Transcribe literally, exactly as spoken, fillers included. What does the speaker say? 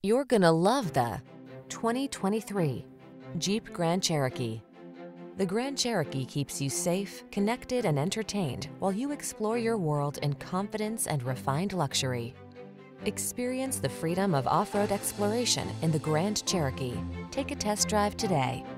You're gonna love the twenty twenty-three Jeep Grand Cherokee. The Grand Cherokee keeps you safe, connected, and entertained while you explore your world in confidence and refined luxury. Experience the freedom of off-road exploration in the Grand Cherokee. Take a test drive today.